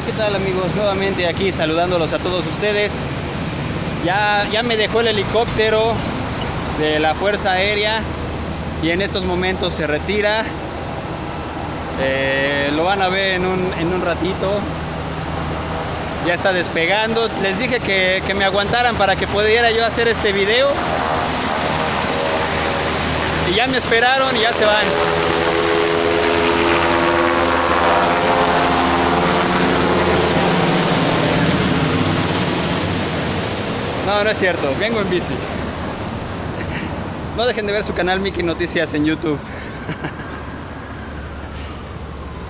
¿Qué tal, amigos? Nuevamente aquí saludándolos a todos ustedes. Ya me dejó el helicóptero de la Fuerza Aérea y en estos momentos se retira. Lo van a ver en un ratito. Ya está despegando. Les dije que me aguantaran para que pudiera yo hacer este video. Y ya me esperaron y ya se van. No, no es cierto, vengo en bici. No dejen de ver su canal Mickey Noticias en YouTube.